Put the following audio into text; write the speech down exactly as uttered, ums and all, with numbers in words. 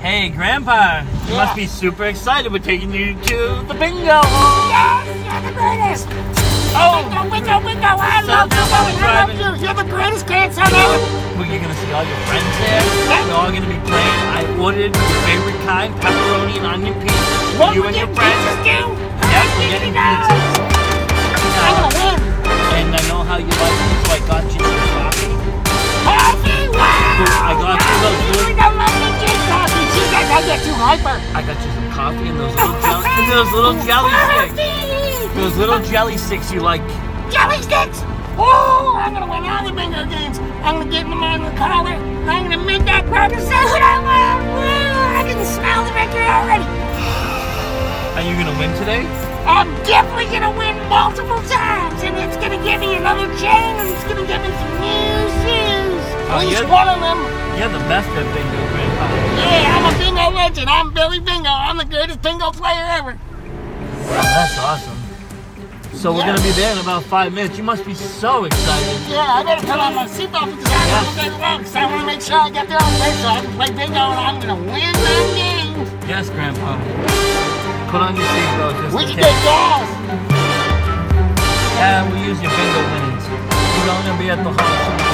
Hey, Grandpa, you Yeah. must be super excited. We're taking you to the bingo hall. Yes, you're the greatest. Oh, Bingo, bingo, bingo. I So love you, now I we're love driving. you. You're the greatest grandson ever. well, you're gonna see all your friends there. We're all gonna be playing. I ordered your favorite kind, pepperoni and onion pizza. What You we and your get friends. pizzas do? Yes, we're getting pizzas. I'm gonna win. And I know how you like them, so I got you some coffee. Coffee, wow. I got you those You little, don't like me drink coffee. See, guys, I get too hyper. I got you some coffee and those little jelly, and those little jelly sticks. Coffee. Those little jelly sticks you like. Jelly sticks. Oh, I'm gonna win all the bingo games. I'm gonna get in the mind of the collar. I'm gonna make that cracker say what I want. Woo, I can smell the victory already. Are you gonna win today? I'm definitely gonna win multiple times, and it's gonna give me another chain, and it's gonna give me some new shoes. Oh, At least yeah? one of them. You're the best at bingo, Grandpa. Yeah, I'm a bingo legend. I'm Billy Bingo. I'm the greatest bingo player ever. Oh, that's awesome. So we're Yeah. gonna be there in about five minutes. You must be so excited. Yeah, I better put on my seatbelt because I Yeah. don't get wrong. Because I want to make sure I get there on time so I can play bingo, and I'm gonna win the game. Yes, Grandpa. Put on your seatbelt just We in can case. get gas. Yeah, we use your bingo winnings. We're gonna be at the hall soon.